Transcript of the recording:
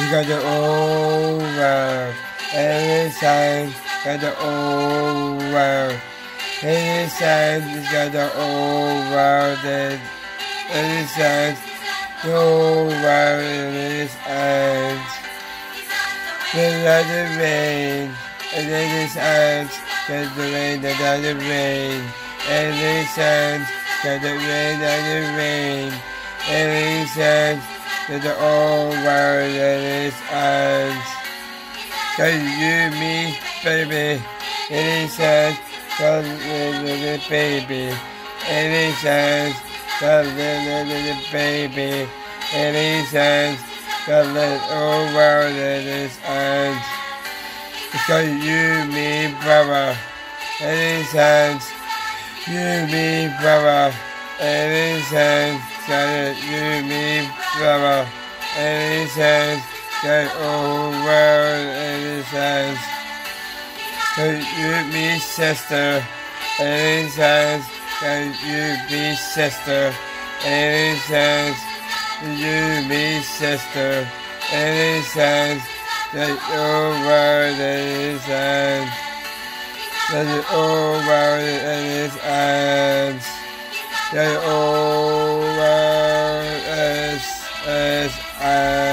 got the whole world. Every sign got the whole world. Every sign has got the whole world. Every sign, the whole world in his hands. Let the rain, and in his hands, get the rain, and the rain. And his hands, get the rain, and the rain. And his hands, get the whole world in his hands. Can you, me, baby? And his hands, got the baby. And his hands, got the baby. And his hands, got the whole world in his hands. Because you, me, brother, in his hands. You, me, brother, in his hands. Got you, me, brother, in his hands. Got the whole world in his hands. Got you, me, sister, in his hands. Got you, me, sister, in his hands. You, me, sister, in his hands. Got the whole world in his hands. Got the whole world in his hands. Got the whole world in his hands.